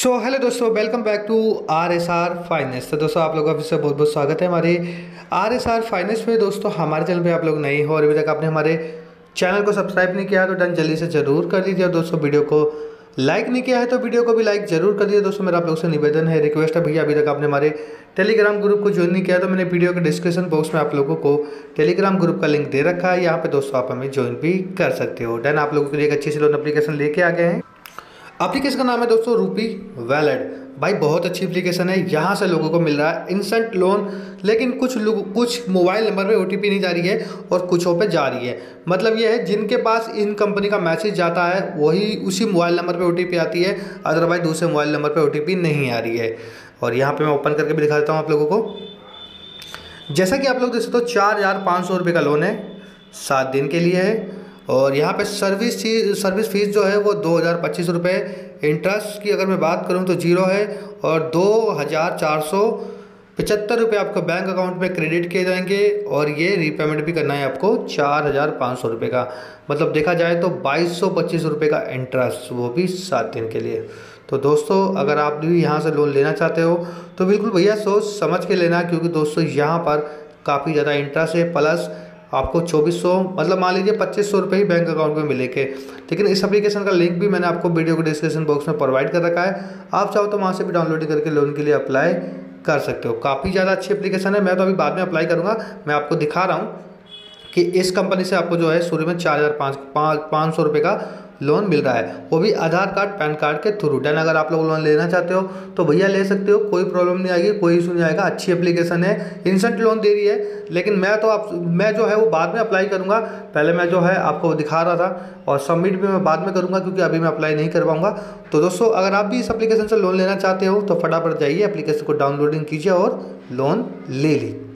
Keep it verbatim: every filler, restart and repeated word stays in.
सो hello दोस्तों, welcome back to R S R finance. तो दोस्तों आप लोगों का फिर से बहुत बहुत स्वागत है हमारे आर एस आर फाइनेंस में। दोस्तों हमारे चैनल पे आप लोग नए हो और अभी तक आपने हमारे चैनल को सब्सक्राइब नहीं किया तो डन जल्दी से ज़रूर कर दीजिए। और दोस्तों वीडियो को लाइक नहीं किया है तो वीडियो को भी लाइक जरूर कर दीजिए। दोस्तों मेरा आप लोगों से निवेदन है, रिक्वेस्ट है, भैया अभी तक आपने हमारे टेलीग्राम ग्रुप को ज्वाइन नहीं किया तो मैंने वीडियो के डिस्क्रिप्शन बॉक्स में आप लोगों को टेलीग्राम ग्रुप का लिंक दे रखा है। यहाँ पे दोस्तों आप हमें ज्वाइन भी कर सकते हो। डन, आप लोगों के लिए एक अच्छी सी लोन एप्लीकेशन लेके आ गए हैं। एप्लीकेशन का नाम है दोस्तों रूपी वैलेट। भाई बहुत अच्छी एप्लीकेशन है, यहाँ से लोगों को मिल रहा है इंस्टेंट लोन। लेकिन कुछ लोग कुछ मोबाइल नंबर पे ओटीपी नहीं जा रही है और कुछों पे जा रही है। मतलब ये है जिनके पास इन कंपनी का मैसेज जाता है वही उसी मोबाइल नंबर पे ओटीपी आती है, अदरवाइज दूसरे मोबाइल नंबर पे ओटीपी नहीं आ रही है। और यहाँ पे मैं ओपन करके भी दिखा देता हूँ आप लोगों को। जैसा कि आप लोग देख सकते हो चार हज़ार पाँच सौ रुपये का लोन है, सात दिन के लिए है। और यहाँ पे सर्विस सर्विस फीस जो है वो दो हज़ार पच्चीस रुपये। इंटरेस्ट की अगर मैं बात करूँ तो जीरो है और दो हज़ार चार सौ पचहत्तर रुपये आपको बैंक अकाउंट में क्रेडिट किए जाएंगे। और ये रीपेमेंट भी करना है आपको चार हज़ार पाँच सौ रुपये का। मतलब देखा जाए तो बाईस सौ पच्चीस रुपये का इंटरेस्ट, वो भी सात दिन के लिए। तो दोस्तों अगर आप भी यहाँ से लोन लेना चाहते हो तो बिल्कुल भैया सोच समझ के लेना, क्योंकि दोस्तों यहाँ पर काफ़ी ज़्यादा इंटरेस्ट है। प्लस आपको चौबीस सौ मतलब मान लीजिए पच्चीस सौ रुपये ही बैंक अकाउंट में मिलेंगे। लेकिन इस एप्लीकेशन का लिंक भी मैंने आपको वीडियो के डिस्क्रिप्शन बॉक्स में प्रोवाइड कर रखा है। आप चाहो तो वहाँ से भी डाउनलोड करके लोन के लिए अप्लाई कर सकते हो। काफ़ी ज़्यादा अच्छी एप्लीकेशन है। मैं तो अभी बाद में अप्लाई करूँगा, मैं आपको दिखा रहा हूँ कि इस कंपनी से आपको जो है शुरू में चार हज़ार पाँच पाँच पाँच सौ रुपये का लोन मिल रहा है, वो भी आधार कार्ड पैन कार्ड के थ्रू। डन, अगर आप लोग लोन लेना चाहते हो तो भैया ले सकते हो, कोई प्रॉब्लम नहीं आएगी, कोई इशू नहीं आएगा। अच्छी एप्लीकेशन है, इंस्टेंट लोन दे रही है। लेकिन मैं तो आप मैं जो है वो बाद में अप्लाई करूँगा, पहले मैं जो है आपको दिखा रहा था। और सबमिट भी मैं बाद में करूँगा क्योंकि अभी मैं अप्लाई नहीं कर पाऊँगा। तो दोस्तों अगर आप भी इस एप्लीकेशन से लोन लेना चाहते हो तो फटाफट जाइए, एप्लीकेशन को डाउनलोडिंग कीजिए और लोन ले लीजिए।